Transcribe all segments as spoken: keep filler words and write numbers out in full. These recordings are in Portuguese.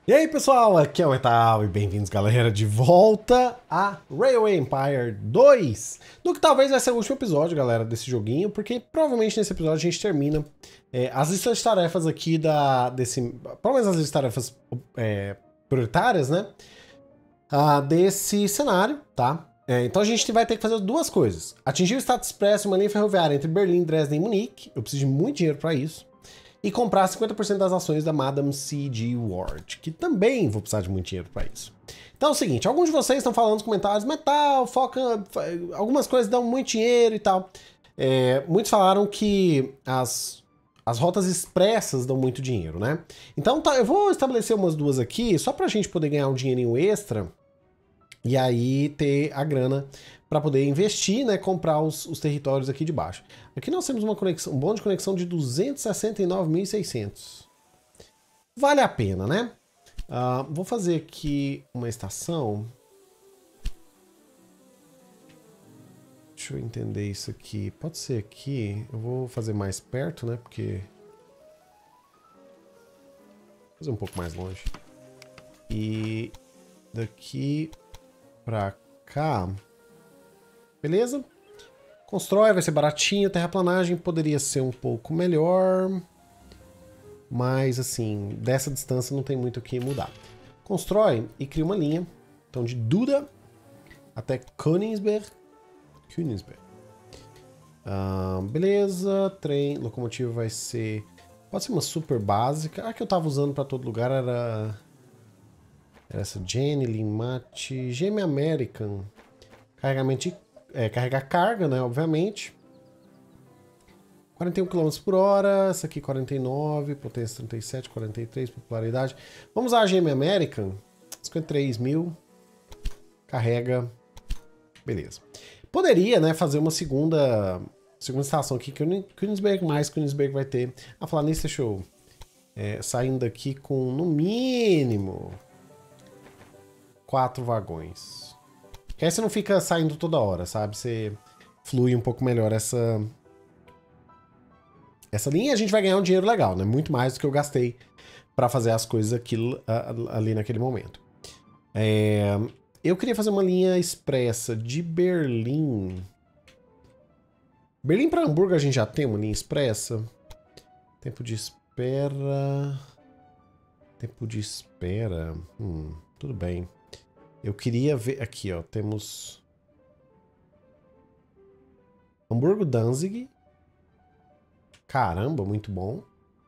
E aí pessoal, aqui é o Metal e bem-vindos galera de volta a Railway Empire dois, do que talvez vai ser o último episódio galera desse joguinho, porque provavelmente nesse episódio a gente termina é, as listas de tarefas aqui da, desse, pelo menos as listas de tarefas é, prioritárias, né, ah, desse cenário, tá? É, então a gente vai ter que fazer duas coisas: atingir o status expresso em uma linha ferroviária entre Berlim, Dresden e Munique. Eu preciso de muito dinheiro para isso. E comprar cinquenta por cento das ações da Madame C G Ward, que também vou precisar de muito dinheiro para isso. Então é o seguinte, alguns de vocês estão falando nos comentários, Metal, foca, algumas coisas dão muito dinheiro e tal. É, muitos falaram que as, as rotas expressas dão muito dinheiro, né? Então tá, eu vou estabelecer umas duas aqui, só pra gente poder ganhar um dinheirinho extra, e aí ter a grana para poder investir, né, comprar os, os territórios aqui de baixo. Aqui nós temos uma conexão, um bônus de conexão de duzentos e sessenta e nove mil e seiscentos. Vale a pena, né? Uh, vou fazer aqui uma estação. Deixa eu entender isso aqui. Pode ser aqui. Eu vou fazer mais perto, né? Porque... vou fazer um pouco mais longe. E daqui pra cá... beleza? Constrói, vai ser baratinho. Terraplanagem poderia ser um pouco melhor. Mas, assim, dessa distância não tem muito o que mudar. Constrói e cria uma linha. Então, de Duda até Königsberg. Königsberg. Ah, beleza. Trem, locomotiva vai ser... pode ser uma super básica. A que eu tava usando pra todo lugar era... era essa Jenny, Limate, Gêmea American. Carregamento de É, carregar carga, né, obviamente. quarenta e um quilômetros por hora, essa aqui quarenta e nove, potência trinta e sete, quarenta e três, popularidade. Vamos usar a Gêmea American, cinquenta e três mil, carrega, beleza. Poderia, né, fazer uma segunda, segunda estação aqui, Königsberg mais, Königsberg vai ter. Ah, falar nisso, deixa eu é, saindo daqui com, no mínimo, quatro vagões. Que aí você não fica saindo toda hora, sabe? Você flui um pouco melhor essa, essa linha e a gente vai ganhar um dinheiro legal, né? Muito mais do que eu gastei para fazer as coisas aqui, ali naquele momento. É, eu queria fazer uma linha expressa de Berlim. Berlim para Hamburgo a gente já tem uma linha expressa. Tempo de espera... Tempo de espera... Hum, tudo bem. Eu queria ver... aqui, ó. Temos... Hamburgo Danzig. Caramba, muito bom.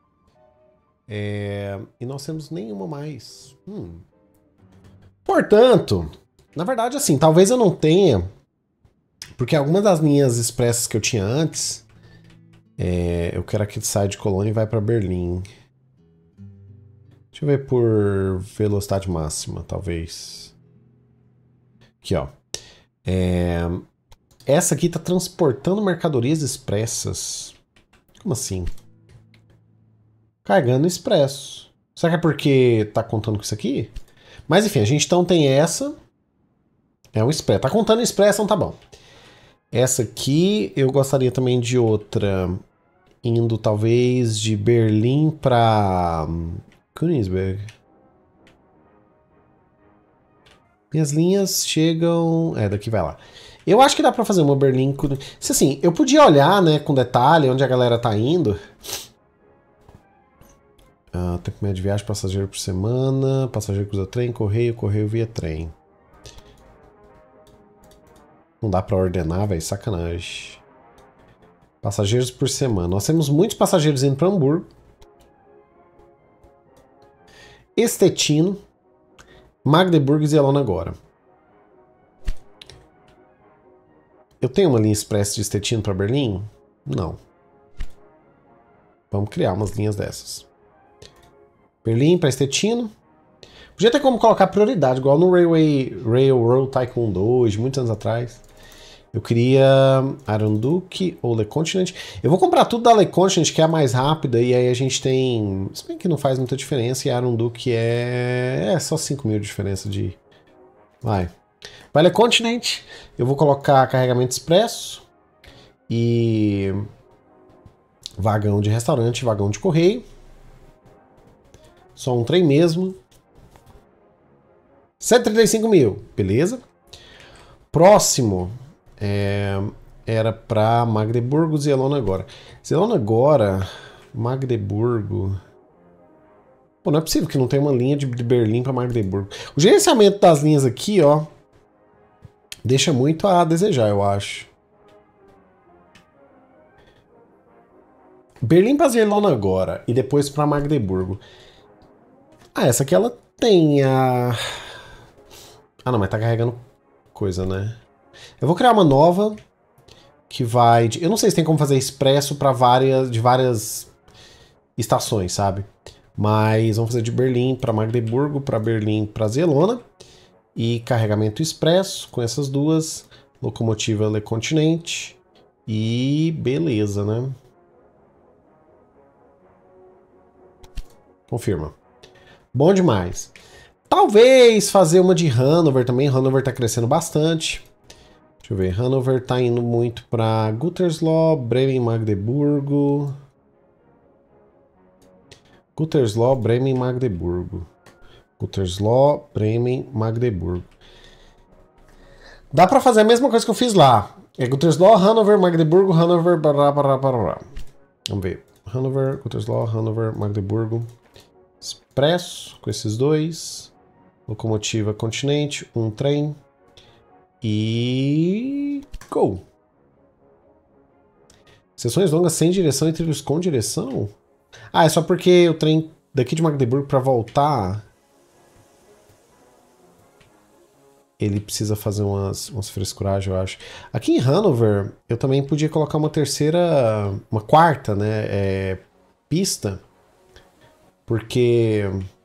É... e nós temos nenhuma mais. Hum. Portanto, na verdade, assim, talvez eu não tenha... porque algumas das linhas expressas que eu tinha antes... É... eu quero aqui sair de Colônia e vai para Berlim. Deixa eu ver por velocidade máxima, talvez... aqui, ó. É... essa aqui tá transportando mercadorias expressas. Como assim? Carregando expresso. Será que é porque tá contando com isso aqui? Mas enfim, a gente então tem essa. É um expresso. Tá contando expresso, então tá bom. Essa aqui eu gostaria também de outra. Indo talvez de Berlim pra Königsberg. Minhas linhas chegam... é, daqui vai lá. Eu acho que dá pra fazer uma Berlim... se assim, eu podia olhar, né, com detalhe onde a galera tá indo. Uh, tempo médio de viagem, passageiro por semana. Passageiro que usa trem, correio, correio via trem. Não dá pra ordenar, velho, sacanagem. Passageiros por semana. Nós temos muitos passageiros indo pra Hamburgo. Estetino. Magdeburg e Zelona agora. Eu tenho uma linha expressa de Estetino para Berlim? Não. Vamos criar umas linhas dessas. Berlim para Estetino. Podia ter como colocar prioridade, igual no Railway Railroad Tycoon dois, muitos anos atrás. Eu queria Arunduc ou Le Continent. Eu vou comprar tudo da Le Continent, que é a mais rápida, e aí a gente tem... se bem que não faz muita diferença, e a Arunduc é... é só cinco mil de diferença de... vai. Vai Le Continent. Eu vou colocar carregamento expresso. E... vagão de restaurante, vagão de correio. Só um trem mesmo. cento e trinta e cinco mil, beleza. Próximo é, era pra Magdeburgo, Zelona agora. Zelona agora, Magdeburgo... Pô, não é possível que não tenha uma linha de, de Berlim pra Magdeburgo. O gerenciamento das linhas aqui, ó, deixa muito a desejar, eu acho. Berlim pra Zelona agora e depois pra Magdeburgo. Ah, essa aqui ela tem a... Ah, não, mas tá carregando coisa, né? Eu vou criar uma nova que vai... De... Eu não sei se tem como fazer expresso pra várias, de várias estações, sabe? Mas vamos fazer de Berlim pra Magdeburgo, pra Berlim pra Zelona. E carregamento expresso com essas duas. Locomotiva Le Continente. E beleza, né? Confirma. Bom demais. Talvez fazer uma de Hannover também. Hannover tá crescendo bastante. Deixa eu ver. Hannover tá indo muito para Gütersloh, Bremen, Magdeburgo. Gütersloh, Bremen, Magdeburgo. Gütersloh, Bremen, Magdeburgo. Dá pra fazer a mesma coisa que eu fiz lá. É Gütersloh, Hannover, Magdeburgo, Hannover... Bará, bará, bará. Vamos ver. Hannover, Gütersloh, Hannover, Magdeburgo. Expresso com esses dois. Locomotiva Continente, um trem. E... Go! Sessões longas sem direção e trilhos com direção? Ah, é só porque o trem daqui de Magdeburgo para voltar... Ele precisa fazer umas, umas frescuragens, eu acho. Aqui em Hannover, eu também podia colocar uma terceira... Uma quarta, né? É, pista. Porque...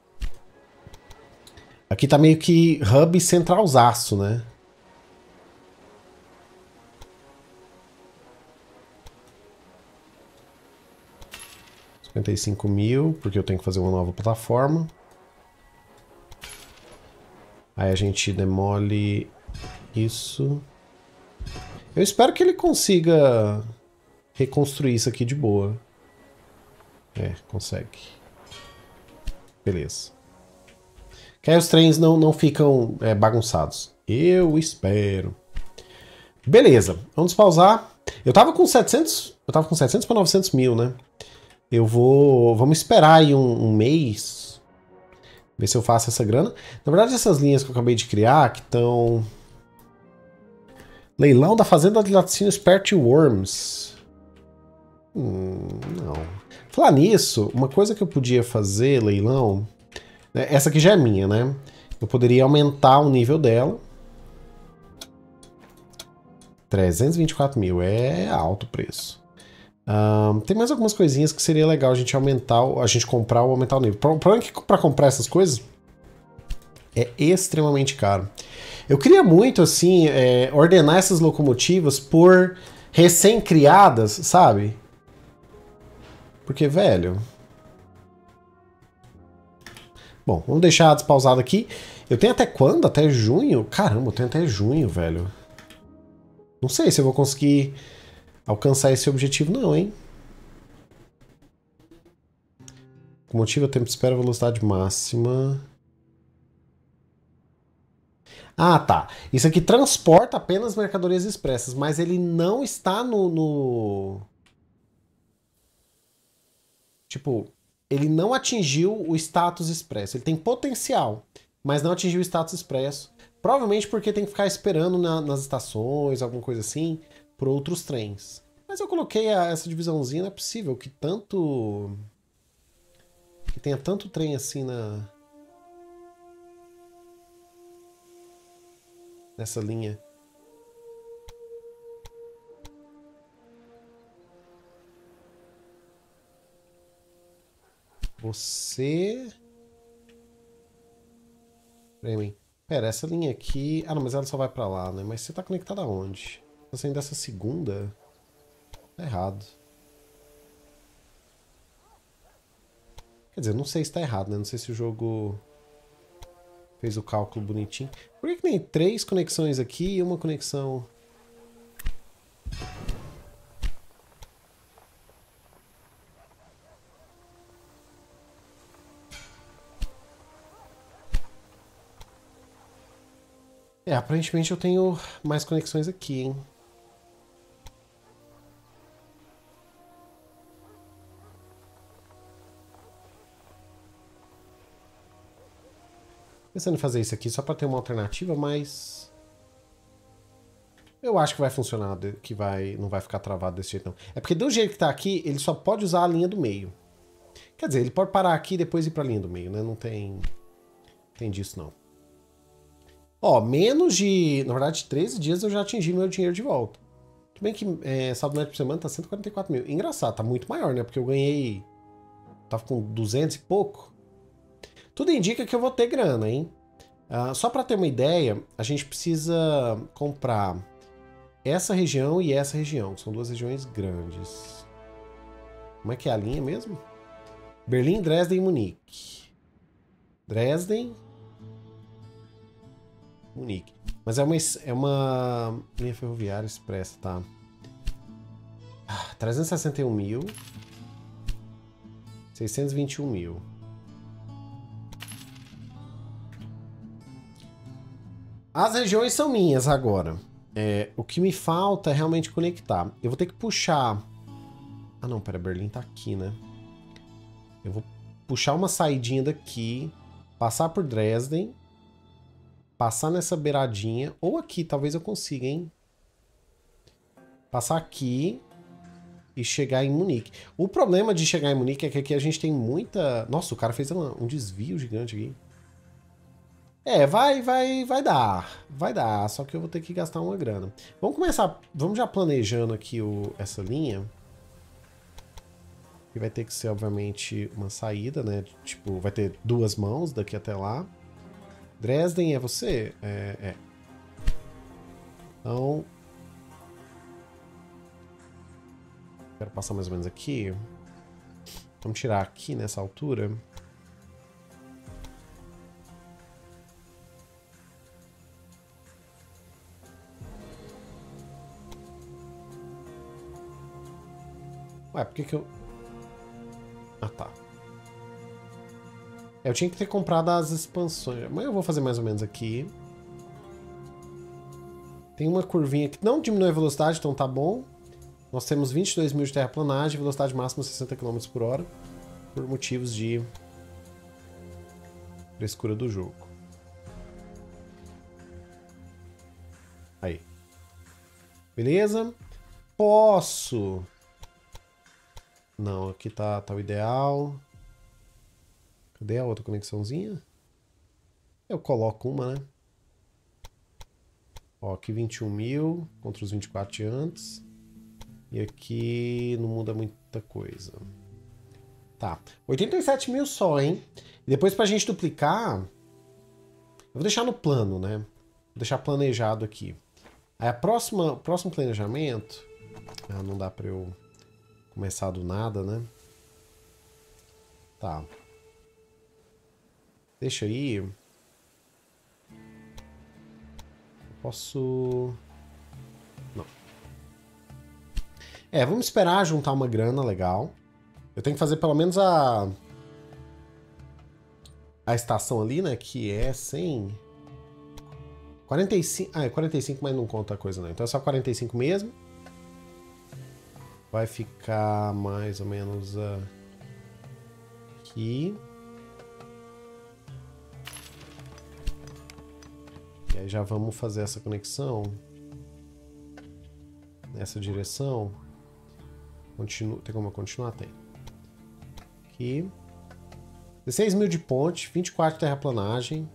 Aqui tá meio que hub centralzaço, né? cinquenta e cinco mil, porque eu tenho que fazer uma nova plataforma. Aí a gente demole isso. Eu espero que ele consiga reconstruir isso aqui de boa. É, consegue. Beleza. Que aí os trens não, não ficam é, bagunçados. Eu espero. Beleza, vamos pausar. Eu tava com setecentos, eu tava com setecentos para novecentos mil, né? Eu vou, vamos esperar aí um, um mês, ver se eu faço essa grana. Na verdade, essas linhas que eu acabei de criar, que estão... Leilão da Fazenda de Laticínio Spert Worms. Hum, não. Falar nisso, uma coisa que eu podia fazer, leilão... Essa aqui já é minha, né? Eu poderia aumentar o nível dela. trezentos e vinte e quatro mil, é alto o preço. Um, tem mais algumas coisinhas que seria legal a gente aumentar, a gente comprar ou aumentar o nível. O problema é que para comprar essas coisas é extremamente caro. Eu queria muito, assim, é, ordenar essas locomotivas por recém-criadas, sabe? Porque, velho... Bom, vamos deixar despausado aqui. Eu tenho até quando? Até junho? Caramba, eu tenho até junho, velho. Não sei se eu vou conseguir alcançar esse objetivo não, hein? Locomotiva, tempo de espera, velocidade máxima. Ah, tá. Isso aqui transporta apenas mercadorias expressas, mas ele não está no... no... Tipo, ele não atingiu o status expresso. Ele tem potencial, mas não atingiu o status expresso. Provavelmente porque tem que ficar esperando na, nas estações, alguma coisa assim, por outros trens. Mas eu coloquei a, essa divisãozinha, não é possível que tanto... que tenha tanto trem assim na... nessa linha. Você... Bremen. Pera, essa linha aqui... Ah, não, mas ela só vai pra lá, né? Mas você tá conectado aonde? Tá saindo dessa segunda? Tá errado. Quer dizer, não sei se tá errado, né? Não sei se o jogo fez o cálculo bonitinho. Por que que tem três conexões aqui e uma conexão... É, aparentemente eu tenho mais conexões aqui, hein? Pensando em fazer isso aqui só para ter uma alternativa, mas eu acho que vai funcionar, que vai, não vai ficar travado desse jeito não. É porque do jeito que tá aqui, ele só pode usar a linha do meio. Quer dizer, ele pode parar aqui e depois ir para a linha do meio, né? Não tem, tem disso não. Ó, menos de, na verdade, treze dias eu já atingi meu dinheiro de volta. Tudo bem que é, saldo médio por semana tá cento e quarenta e quatro mil. Engraçado, tá muito maior, né? Porque eu ganhei, tava com duzentos e pouco. Tudo indica que eu vou ter grana, hein? Uh, só para ter uma ideia, a gente precisa comprar essa região e essa região, que são duas regiões grandes. Como é que é a linha mesmo? Berlim, Dresden e Munique. Dresden, Munique. Mas é uma, é uma linha ferroviária expressa, tá? trezentos e sessenta e um mil. seiscentos e vinte e um mil. As regiões são minhas agora. É, o que me falta é realmente conectar. Eu vou ter que puxar... Ah não, pera, Berlim tá aqui, né? Eu vou puxar uma saidinha daqui, passar por Dresden, passar nessa beiradinha, ou aqui, talvez eu consiga, hein? Passar aqui e chegar em Munique. O problema de chegar em Munique é que aqui a gente tem muita... Nossa, o cara fez uma, um desvio gigante aqui. É, vai, vai, vai dar. Vai dar, só que eu vou ter que gastar uma grana. Vamos começar, vamos já planejando aqui o, essa linha. Que vai ter que ser, obviamente, uma saída, né? Tipo, vai ter duas mãos daqui até lá. Dresden é você? É, é. Então... Quero passar mais ou menos aqui. Vamos tirar aqui nessa altura. Ué, por que que eu... Ah, tá. Eu tinha que ter comprado as expansões. Mas eu vou fazer mais ou menos aqui. Tem uma curvinha que não diminui a velocidade, então tá bom. Nós temos vinte e dois mil de terraplanagem, velocidade máxima sessenta quilômetros por hora. Por motivos de frescura do jogo. Aí. Beleza? Posso... Não, aqui tá, tá o ideal. Cadê a outra conexãozinha? Eu coloco uma, né? Ó, aqui vinte e um mil contra os vinte e quatro de antes. E aqui não muda muita coisa. Tá, oitenta e sete mil só, hein? E depois pra gente duplicar... Eu vou deixar no plano, né? Vou deixar planejado aqui. Aí a próxima, o próximo planejamento... Ah, não dá pra eu... começar do nada, né? Tá. Deixa aí. Eu posso... Não. É, vamos esperar juntar uma grana legal. Eu tenho que fazer pelo menos a... A estação ali, né? Que é cem... quarenta e cinco... Ah, é quarenta e cinco, mas não conta a coisa não. Então é só quarenta e cinco mesmo. Vai ficar mais ou menos uh, aqui. E aí já vamos fazer essa conexão nessa direção. Continua, tem como continuar? Tem. Aqui. dezesseis mil de ponte, vinte e quatro de terraplanagem.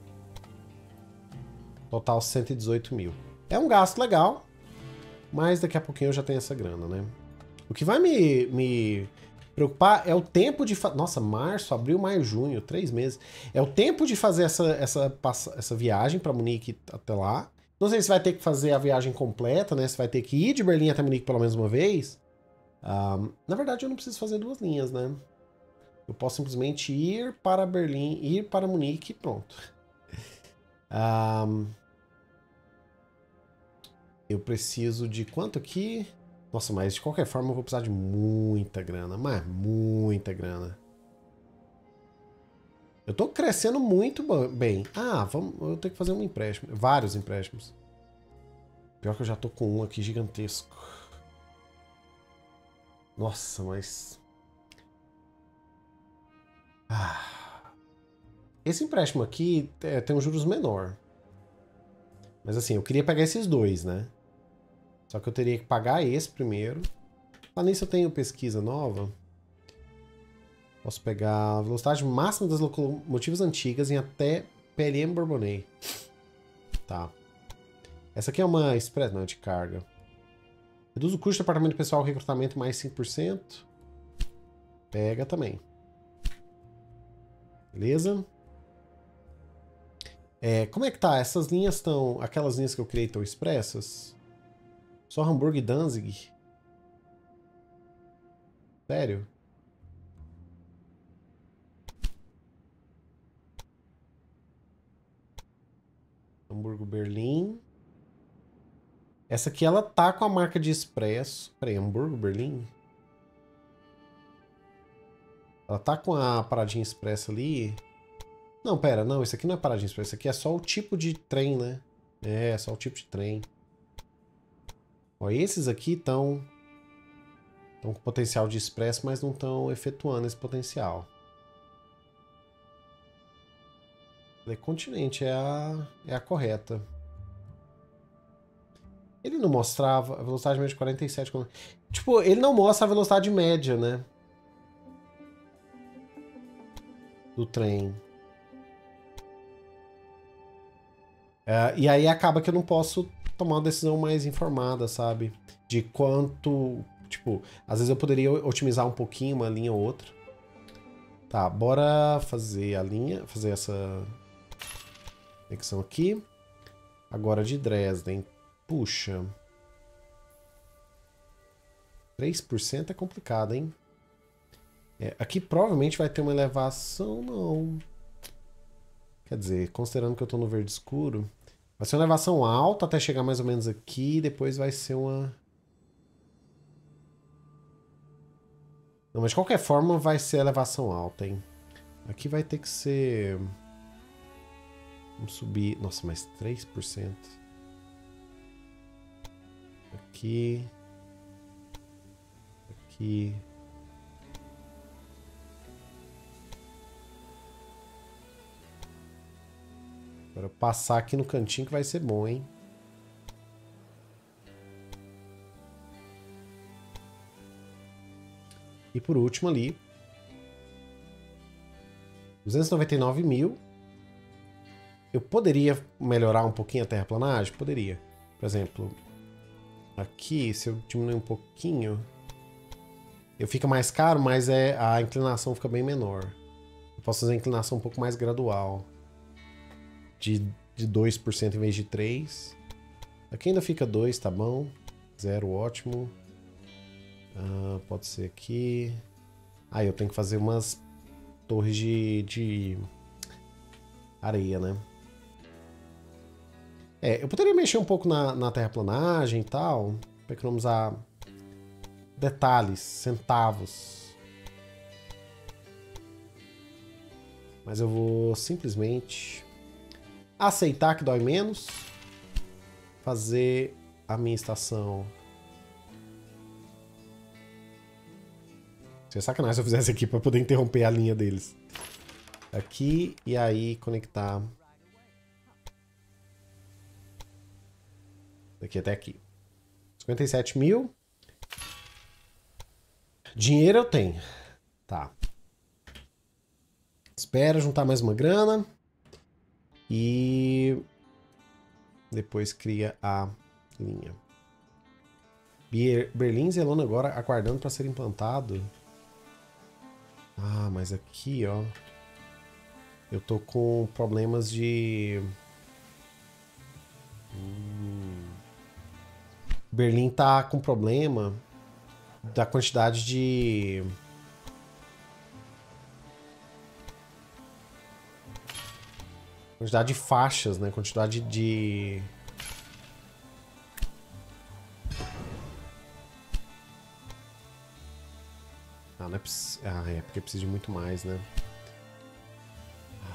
Total cento e dezoito mil. É um gasto legal, mas daqui a pouquinho eu já tenho essa grana, né? O que vai me, me preocupar é o tempo de... Fa... Nossa, março, abril, maio, junho, três meses. É o tempo de fazer essa, essa, essa viagem para Munique até lá. Não sei se vai ter que fazer a viagem completa, né? Se vai ter que ir de Berlim até Munique pelo menos uma vez. Um, na verdade, eu não preciso fazer duas linhas, né? Eu posso simplesmente ir para Berlim, ir para Munique e pronto. Um, eu preciso de quanto aqui? Nossa, mas de qualquer forma eu vou precisar de muita grana, mas muita grana. Eu tô crescendo muito bem. Ah, vamos, eu tenho que fazer um empréstimo. Vários empréstimos. Pior que eu já tô com um aqui gigantesco. Nossa, mas... Ah. Esse empréstimo aqui é, tem um juros menor. Mas assim, eu queria pegar esses dois, né? Só que eu teria que pagar esse primeiro. Lá nisso eu tenho pesquisa nova. Posso pegar a velocidade máxima das locomotivas antigas em até P L M Bourbonnais. Tá. Essa aqui é uma express, não, de carga. Reduz o custo de departamento pessoal recrutamento mais cinco por cento. Pega também. Beleza? É, como é que tá? Essas linhas estão... Aquelas linhas que eu criei estão expressas? Só Hamburgo e Danzig? Sério? Hamburgo, Berlim. Essa aqui, ela tá com a marca de expresso. Peraí, Hamburgo, Berlim? Ela tá com a paradinha expressa ali. Não, pera, não, isso aqui não é paradinha expressa. Isso aqui é só o tipo de trem, né? É, só o tipo de trem. Ó, esses aqui estão... Estão com potencial de expresso, mas não estão efetuando esse potencial. O continente é a, é a correta. Ele não mostrava a velocidade média de quarenta e sete quilômetros. Tipo, ele não mostra a velocidade média, né? Do trem. É, e aí acaba que eu não posso tomar uma decisão mais informada, sabe? De quanto... Tipo, às vezes eu poderia otimizar um pouquinho uma linha ou outra. Tá, bora fazer a linha, fazer essa conexão aqui. Agora de Dresden. Puxa. três por cento é complicado, hein? É, aqui provavelmente vai ter uma elevação, não. Quer dizer, considerando que eu tô no verde escuro, vai ser uma elevação alta até chegar mais ou menos aqui, e depois vai ser uma... Não, mas de qualquer forma vai ser elevação alta, hein? Aqui vai ter que ser... Vamos subir... Nossa, mais três por cento. Aqui... Aqui... Agora eu passar aqui no cantinho que vai ser bom, hein? E por último ali, duzentos e noventa e nove mil. Eu poderia melhorar um pouquinho a terraplanagem? Poderia. Por exemplo, aqui, se eu diminuir um pouquinho, eu fica mais caro, mas é, a inclinação fica bem menor. Eu posso fazer a inclinação um pouco mais gradual. De, de dois por cento em vez de três por cento. Aqui ainda fica dois, tá bom. Zero, ótimo. Ah, pode ser aqui. Ah, eu tenho que fazer umas torres de, de areia, né? É, eu poderia mexer um pouco na, na terraplanagem e tal, para economizar detalhes, centavos. Mas eu vou simplesmente aceitar que dói menos, fazer a minha estação. Seria sacanagem se eu fizesse aqui para poder interromper a linha deles. Aqui e aí conectar daqui até aqui. cinquenta e sete mil. Dinheiro eu tenho. Tá. Espera juntar mais uma grana. E depois cria a linha. Berlim Zelona agora aguardando para ser implantado. Ah, mas aqui, ó, eu tô com problemas de... Hum... Berlim tá com problema da quantidade de... Quantidade de faixas, né? Quantidade de... Ah, não é, ah, é porque precisa de muito mais, né?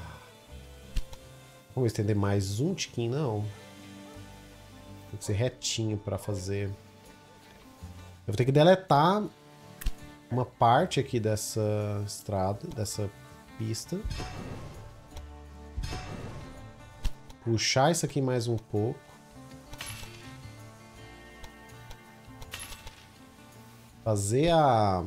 Vamos estender mais um tiquinho, não. Tem que ser retinho para fazer. Eu vou ter que deletar uma parte aqui dessa estrada, dessa pista. Puxar isso aqui mais um pouco. Fazer a...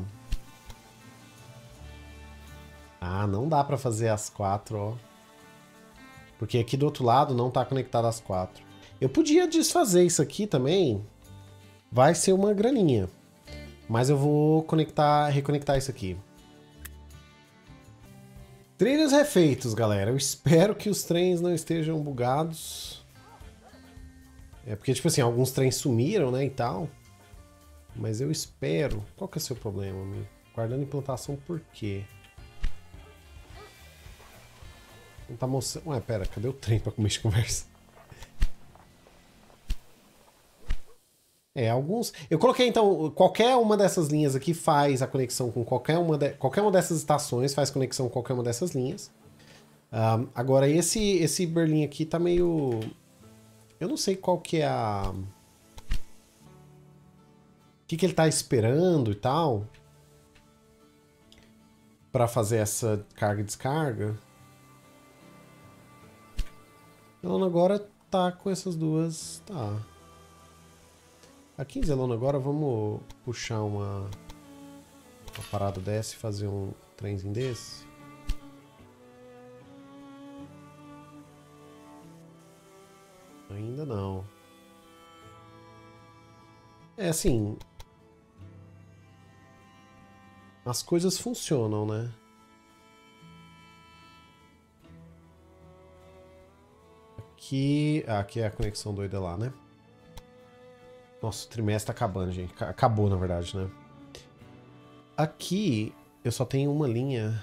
Ah, não dá pra fazer as quatro, ó. Porque aqui do outro lado não tá conectado às quatro. Eu podia desfazer isso aqui também. Vai ser uma graninha. Mas eu vou conectar, reconectar isso aqui. Trilhos refeitos, galera. Eu espero que os trens não estejam bugados. É porque, tipo assim, alguns trens sumiram, né, e tal. Mas eu espero... Qual que é o seu problema, amigo? Guardando implantação por quê? Não tá mostrando... Ué, pera, cadê o trem pra começar de conversa? É, alguns... Eu coloquei, então, qualquer uma dessas linhas aqui faz a conexão com qualquer uma, de... qualquer uma dessas estações, faz conexão com qualquer uma dessas linhas. Um, agora, esse, esse Berlim aqui tá meio... Eu não sei qual que é a... O que, que ele tá esperando e tal. Pra fazer essa carga e descarga. Zelona agora tá com essas duas... Tá... Aqui em Zelona agora vamos puxar uma, uma parada dessa e fazer um trenzinho desse. Ainda não. É assim... As coisas funcionam, né? Aqui... Ah, aqui é a conexão doida lá, né? Nossa, o trimestre tá acabando, gente. Acabou, na verdade, né? Aqui eu só tenho uma linha.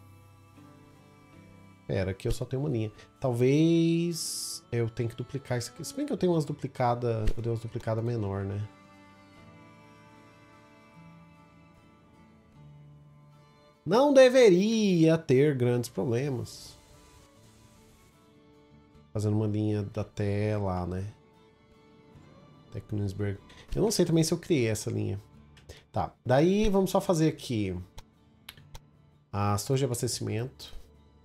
Pera, aqui eu só tenho uma linha. Talvez eu tenha que duplicar isso aqui. Se bem que eu tenho umas duplicadas... Eu dei umas duplicadas menor, né? Não deveria ter grandes problemas. Fazendo uma linha até lá, né? Teknunsberg. Eu não sei também se eu criei essa linha. Tá, daí vamos só fazer aqui as torres de abastecimento.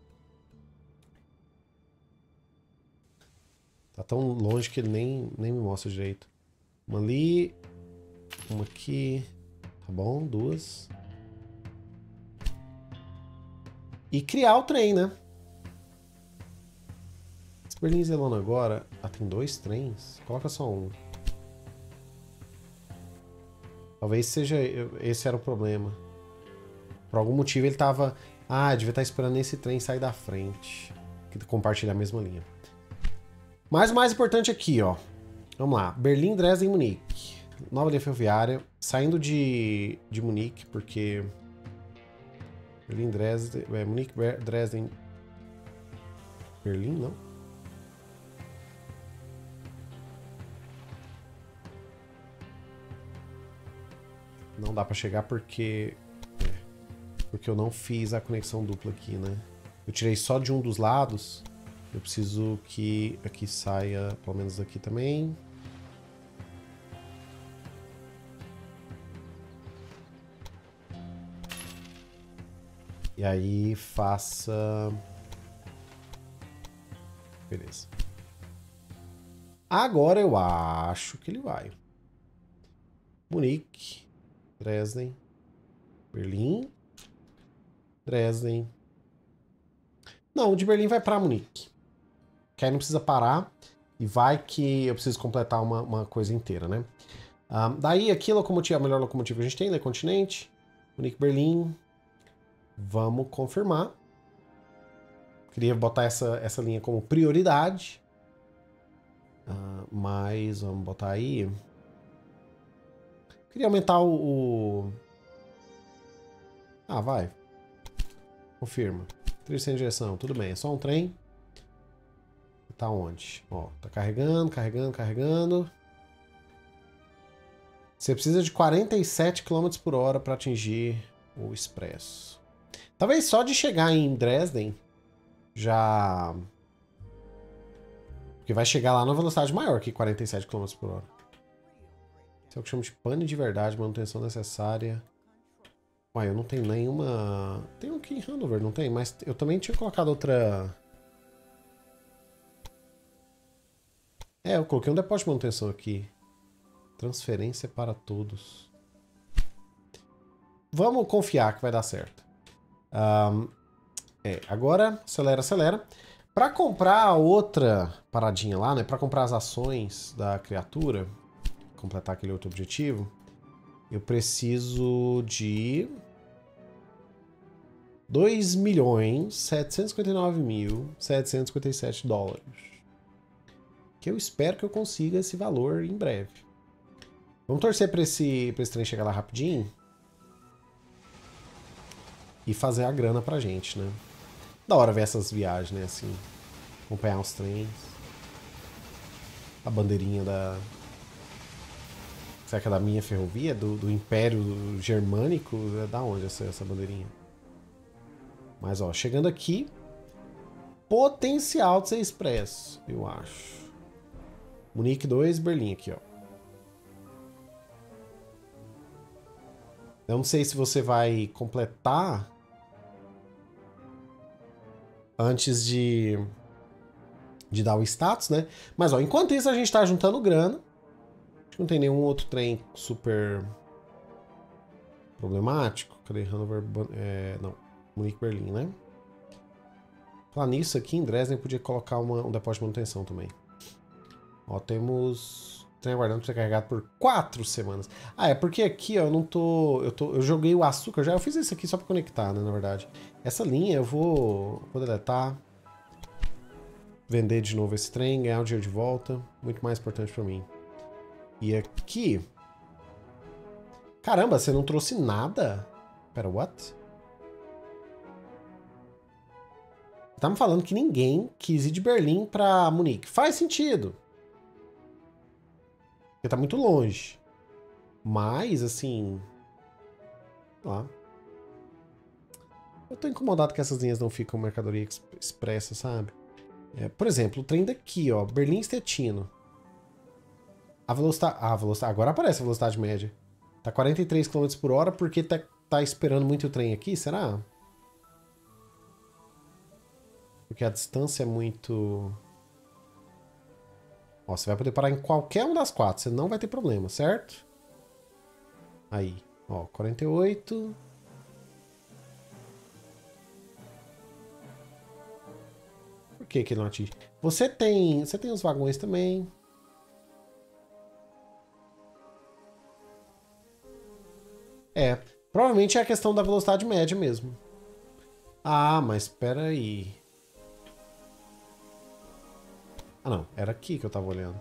Tá tão longe que ele nem, nem me mostra direito. Uma ali, uma aqui, tá bom, duas. E criar o trem, né? Esse Berlim Zelona agora, ah, tem dois trens? Coloca só um. Talvez seja... Esse era o problema. Por algum motivo ele tava... Ah, devia estar esperando esse trem sair da frente. Que compartilhar a mesma linha. Mas o mais importante aqui, ó. Vamos lá. Berlim, Dresden, Munique. Nova linha ferroviária. Saindo de, de Munique, porque... Berlim, Dresden... É, Munique, Dresden... Berlim, não? Não dá pra chegar porque... É, porque eu não fiz a conexão dupla aqui, né? Eu tirei só de um dos lados. Eu preciso que aqui saia, pelo menos aqui também. E aí faça... Beleza. Agora eu acho que ele vai. Munique. Dresden, Berlim, Dresden. Não, o de Berlim vai para Munique. Que aí não precisa parar e vai que eu preciso completar uma, uma coisa inteira, né? Um, daí aqui a locomotiva, a melhor locomotiva que a gente tem, Le Continente, Munique, Berlim. Vamos confirmar. Queria botar essa, essa linha como prioridade. Uh, mas vamos botar aí... Queria aumentar o, o... Ah, vai. Confirma. Trilho sem direção, tudo bem. É só um trem. Tá onde? Ó, tá carregando, carregando, carregando. Você precisa de quarenta e sete quilômetros por hora para atingir o expresso. Talvez só de chegar em Dresden já... Porque vai chegar lá numa velocidade maior que quarenta e sete quilômetros por hora. Isso é o que chamo de pane de verdade, manutenção necessária. Uai, eu não tenho nenhuma... Tem um aqui em Hanover, não tem? Mas eu também tinha colocado outra... É, eu coloquei um depósito de manutenção aqui. Transferência para todos. Vamos confiar que vai dar certo. Um, é, agora, acelera, acelera. Para comprar a outra paradinha lá, né? Para comprar as ações da criatura, completar aquele outro objetivo, eu preciso de dois milhões setecentos e cinquenta e nove mil setecentos e cinquenta e sete dólares. Que eu espero que eu consiga esse valor em breve. Vamos torcer para esse, pra esse trem chegar lá rapidinho e fazer a grana pra gente, né? Da hora ver essas viagens, né? Assim, acompanhar os trens. A bandeirinha da... Será que é da minha ferrovia? Do, do Império Germânico? É da onde essa, essa bandeirinha? Mas, ó, chegando aqui, potencial de ser expresso, eu acho. Munique dois, Berlim aqui, ó. Eu não sei se você vai completar antes de, de dar o status, né? Mas, ó, enquanto isso a gente tá juntando grana. Acho que não tem nenhum outro trem super problemático. Cadê? Hanover... É, não. Munique, Berlim, né? Falar nisso aqui, em Dresden podia colocar uma, um depósito de manutenção também. Ó, temos... Trem aguardando para ser carregado por quatro semanas. Ah, é porque aqui, ó, eu não tô... Eu, tô, eu joguei o açúcar já. Eu fiz isso aqui só para conectar, né, na verdade. Essa linha eu vou, vou deletar. Vender de novo esse trem, ganhar o dinheiro de volta. Muito mais importante para mim. E aqui... Caramba, você não trouxe nada? Pera, what? Tá me falando que ninguém quis ir de Berlim para Munique. Faz sentido. Porque tá muito longe. Mas, assim... Lá. Eu tô incomodado que essas linhas não ficam mercadoria expressa, sabe? É, por exemplo, o trem daqui, ó. Berlim-Stettin. A velocidade... Ah, a velocidade... Agora aparece a velocidade média. Tá quarenta e três quilômetros por hora porque tá, tá esperando muito o trem aqui, será? Porque a distância é muito... Ó, você vai poder parar em qualquer uma das quatro. Você não vai ter problema, certo? Aí. Ó, quarenta e oito. Por que que ele não atinge? Você tem... Você tem os vagões também. É. Provavelmente é a questão da velocidade média mesmo. Ah, mas espera aí. Ah, não. Era aqui que eu tava olhando.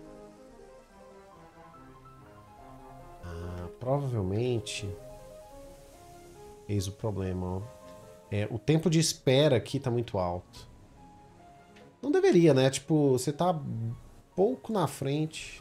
Ah, provavelmente... Eis o problema, ó. É, o tempo de espera aqui tá muito alto. Não deveria, né? Tipo, você tá pouco na frente.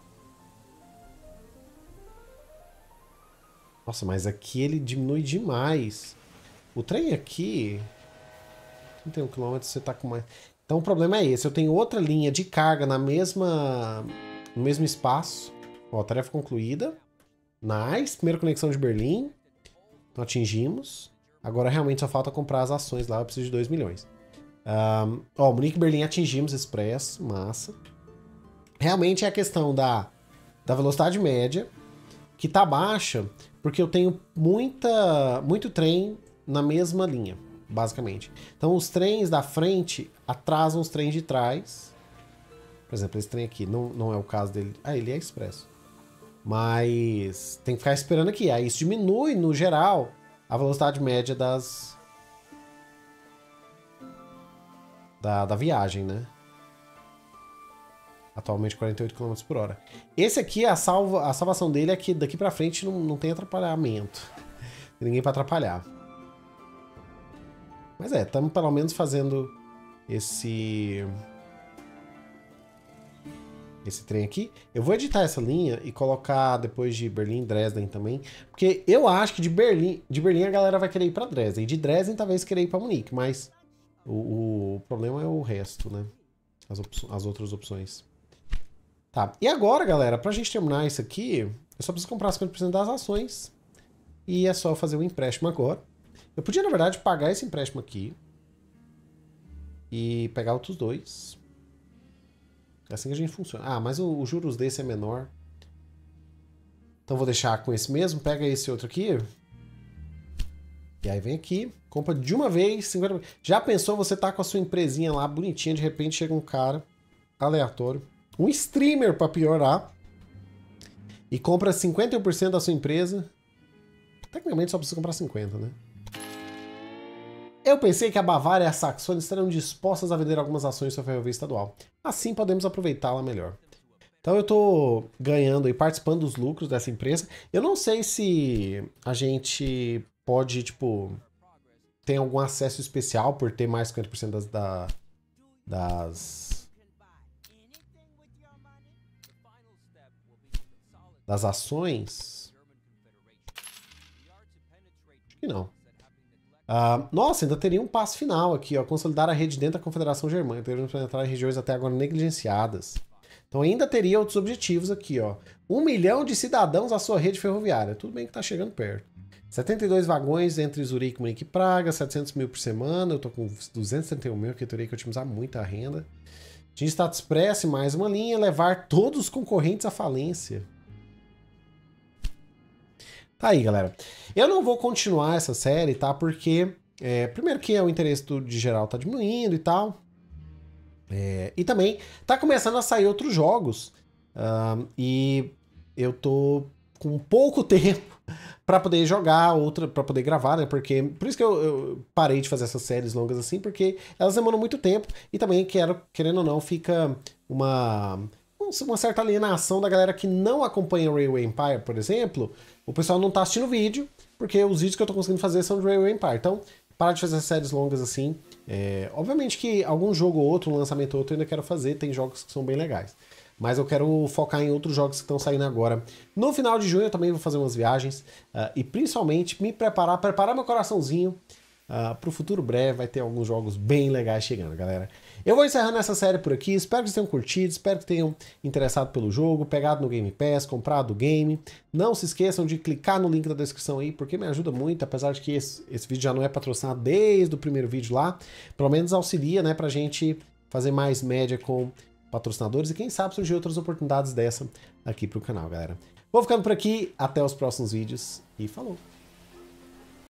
Nossa, mas aqui ele diminui demais. O trem aqui... trinta e um quilômetros, você tá com mais... Então o problema é esse, eu tenho outra linha de carga na mesma, no mesmo espaço. Ó, tarefa concluída. Nice, primeira conexão de Berlim. Então atingimos. Agora realmente só falta comprar as ações lá, eu preciso de dois milhões. Um, ó, Munique e Berlim atingimos expresso, massa. Realmente é a questão da, da velocidade média, que tá baixa, porque eu tenho muita, muito trem na mesma linha. Basicamente. Então os trens da frente atrasam os trens de trás. Por exemplo, esse trem aqui não, não é o caso dele. Ah, ele é expresso. Mas tem que ficar esperando aqui. Aí isso diminui, no geral, a velocidade média das... Da, da viagem, né? Atualmente quarenta e oito quilômetros por hora. Esse aqui, a, salva, a salvação dele é que daqui pra frente não, não tem atrapalhamento. Tem ninguém pra atrapalhar. Mas é, estamos pelo menos fazendo esse... Esse trem aqui. Eu vou editar essa linha e colocar depois de Berlim, Dresden também. Porque eu acho que de Berlim, de Berlim a galera vai querer ir pra Dresden. De Dresden talvez querer ir pra Munique, mas o, o problema é o resto, né? as, as outras opções. Tá, e agora, galera, pra gente terminar isso aqui, eu só preciso comprar cinquenta por cento das ações. E é só fazer o empréstimo agora. Eu podia, na verdade, pagar esse empréstimo aqui. E pegar outros dois. É assim que a gente funciona. Ah, mas o, o juros desse é menor. Então vou deixar com esse mesmo. Pega esse outro aqui. E aí vem aqui. Compra de uma vez. cinquenta... Já pensou você tá com a sua empresinha lá bonitinha. De repente chega um cara aleatório. Um streamer pra piorar. E compra cinquenta e um por cento da sua empresa. Tecnicamente só precisa comprar cinquenta, né? Eu pensei que a Bavária e a Saxônia estarão dispostas a vender algumas ações da Ferrovia Estadual. Assim podemos aproveitá-la melhor. Então eu estou ganhando e participando dos lucros dessa empresa. Eu não sei se a gente pode, tipo, ter algum acesso especial por ter mais cinquenta por cento das, da, das, das ações. Acho que não. Uh, nossa, ainda teria um passo final aqui, ó. Consolidar a rede dentro da Confederação Germânica. Devemos penetrar em regiões até agora negligenciadas. Então ainda teria outros objetivos aqui, ó. Um milhão de cidadãos à sua rede ferroviária. Tudo bem que tá chegando perto. setenta e dois vagões entre Zurique, Munique e Praga. setecentos mil por semana. Eu tô com duzentos e trinta e um mil, que eu teria que otimizar muito a renda. Tinha status express, mais uma linha. Levar todos os concorrentes à falência. Tá aí, galera. Eu não vou continuar essa série, tá? Porque, é, primeiro que o interesse do, de geral tá diminuindo e tal. É, e também tá começando a sair outros jogos. Uh, e eu tô com pouco tempo para poder jogar, outra para poder gravar, né? Porque, por isso que eu, eu parei de fazer essas séries longas assim, porque elas demoram muito tempo. E também, quero, querendo ou não, fica uma... uma certa alienação da galera que não acompanha o Railway Empire, por exemplo. O pessoal não tá assistindo o vídeo, porque os vídeos que eu tô conseguindo fazer são do Railway Empire. Então, para de fazer séries longas assim. É, obviamente que algum jogo ou outro, um lançamento ou outro eu ainda quero fazer, tem jogos que são bem legais. Mas eu quero focar em outros jogos que estão saindo agora. No final de junho eu também vou fazer umas viagens, uh, e principalmente me preparar, preparar meu coraçãozinho uh, para o futuro breve. Vai ter alguns jogos bem legais chegando, galera. Eu vou encerrando essa série por aqui, espero que vocês tenham curtido, espero que tenham interessado pelo jogo, pegado no Game Pass, comprado o game. Não se esqueçam de clicar no link da descrição aí, porque me ajuda muito, apesar de que esse, esse vídeo já não é patrocinado desde o primeiro vídeo lá. Pelo menos auxilia, né, pra gente fazer mais média com patrocinadores e quem sabe surgir outras oportunidades dessa aqui pro canal, galera. Vou ficando por aqui, até os próximos vídeos e falou!